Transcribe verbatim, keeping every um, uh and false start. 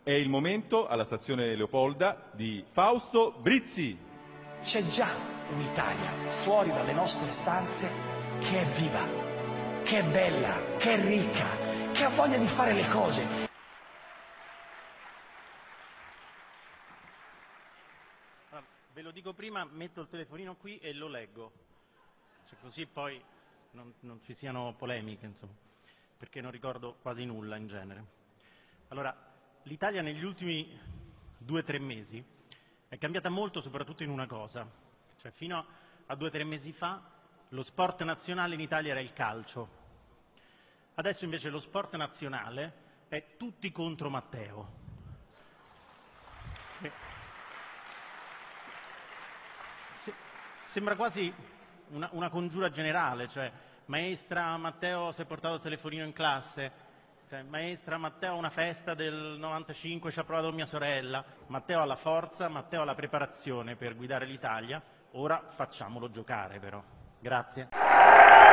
È il momento, alla stazione Leopolda, di Fausto Brizzi. C'è già un'Italia fuori dalle nostre stanze che è viva, che è bella, che è ricca, che ha voglia di fare le cose. Allora, ve lo dico prima, metto il telefonino qui e lo leggo, cioè, così poi non, non ci siano polemiche, insomma, perché non ricordo quasi nulla in genere. Allora, l'Italia negli ultimi due o tre mesi è cambiata molto, soprattutto in una cosa. Cioè, fino a due o tre mesi fa lo sport nazionale in Italia era il calcio. Adesso invece lo sport nazionale è tutti contro Matteo. Se- sembra quasi una, una congiura generale, cioè maestra Matteo si è portato il telefonino in classe. Cioè, maestra, Matteo ha una festa del novantacinque, ci ha provato mia sorella. Matteo ha la forza, Matteo ha la preparazione per guidare l'Italia. Ora facciamolo giocare, però. Grazie.